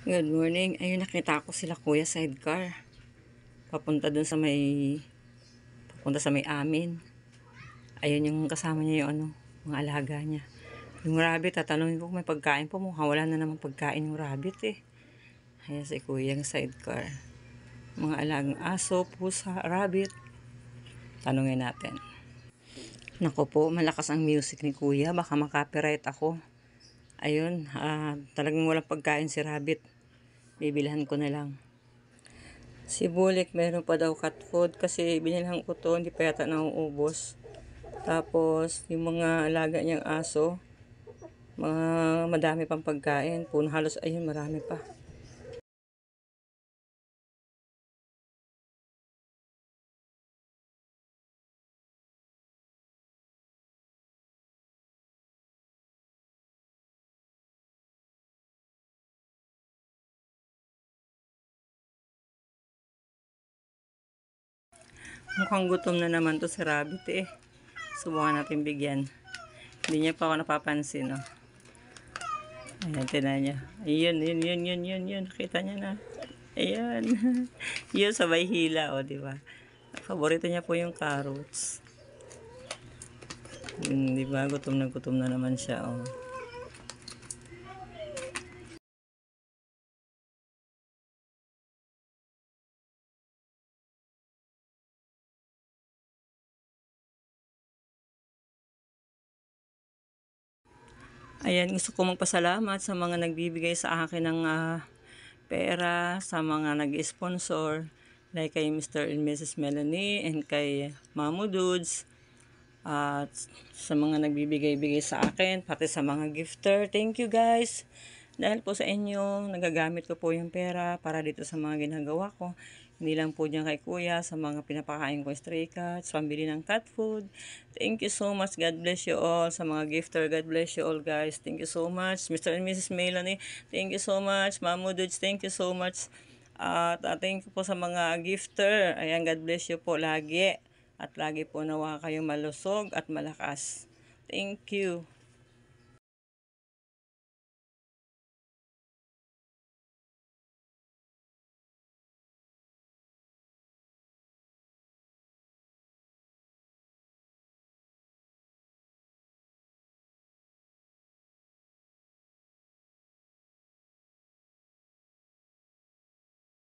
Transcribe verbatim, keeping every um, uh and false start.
Good morning. Ayun, nakita ko sila kuya sidecar. Papunta dun sa may, papunta sa may amin. Ayun yung kasama niya yung ano, mga alaga niya. Yung rabbit, tatanungin ko kung may pagkain po. Mukhang wala na naman pagkain yung rabbit eh. Ayan si kuya yung sidecar. Mga alagang aso, pusa, rabbit. Tanungin natin. Nako po, malakas ang music ni kuya. Baka makapiright ako. Ayun, uh, talagang walang pagkain si rabbit. Bibilhan ko na lang. Si Bulik, meron pa daw cat food kasi binilhan ko to, hindi pa yata nauubos. Tapos, yung mga alaga niyang aso, mga madami pang pagkain. Puno halos, ayun, marami pa. Mukhang gutom na naman to si Rabbit eh. Subukan natin bigyan. Hindi niya pa ako napapansin, no? Ayan, tinan niya. Ayun, yun, yun, yun, yun, yun. Nakita niya na. Ayan. Yun, sabay hila, o, di ba? Paborito niya po yung carrots. Hmm, di ba? Gutom na gutom na naman siya, oh. Ayan, gusto ko magpasalamat sa mga nagbibigay sa akin ng uh, pera, sa mga nag-sponsor, like kay Mister and Missus Melanie, and kay Mamu Dudes, at uh, sa mga nagbibigay-bigay sa akin, pati sa mga gifter. Thank you guys! Dahil po sa inyo, nagagamit ko po yung pera para dito sa mga ginagawa ko. Hindi lang po dyan kay kuya, sa mga pinapakain ko stray cats, pambili ng cat food. Thank you so much. God bless you all. Sa mga gifter, God bless you all guys. Thank you so much. Mister and Missus Melanie, thank you so much. Mamu Dudes, thank you so much. At uh, thank you po sa mga gifter. Ayan, God bless you po lagi. At lagi po nawa kayong malusog at malakas. Thank you.